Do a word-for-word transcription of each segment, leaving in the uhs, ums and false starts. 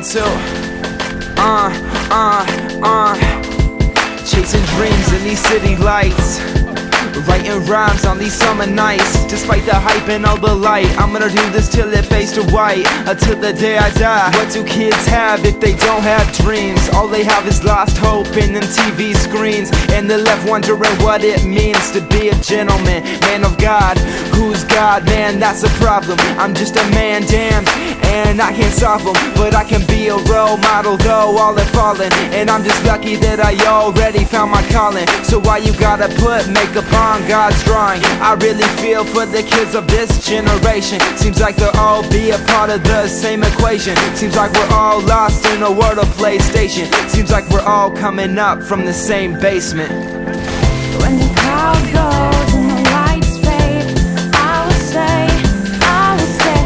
one, two. Uh, uh, uh. Chasing dreams in these city lights, writing rhymes on these summer nights. Despite the hype and all the light, I'm gonna do this till it fades to white, until the day I die. What do kids have if they don't have dreams? All they have is lost hope in them T V screens, and they're left wondering what it means to be a gentleman, man of God. Who's God? Man, that's a problem. I'm just a man, damn, and I can't solve them, but I can be a role model though all are falling, and I'm just lucky that I already found my calling. So why you gotta put makeup on God's drawing? I really feel for the kids of this generation. Seems like they'll all be a part of the same equation. Seems like we're all lost in a world of PlayStation. Seems like we're all coming up from the same basement. When the crowd goes and the lights fade, I will say, I will stay,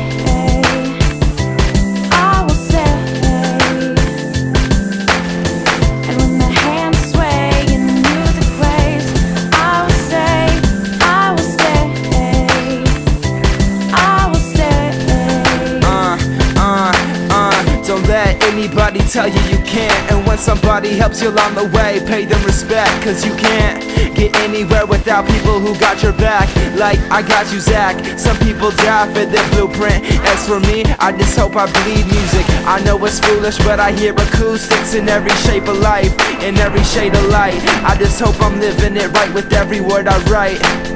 I will stay. And when the hands sway and the music plays, I will stay, I will stay, I will stay. Uh, uh, uh, don't let anybody tell you you can't. And when somebody helps you along the way, pay them respect, cause you can't get anywhere without people who got your back. Like I got you, Zach. Some people die for their blueprint. As for me, I just hope I bleed music. I know it's foolish, but I hear acoustics in every shape of life, in every shade of light. I just hope I'm living it right with every word I write.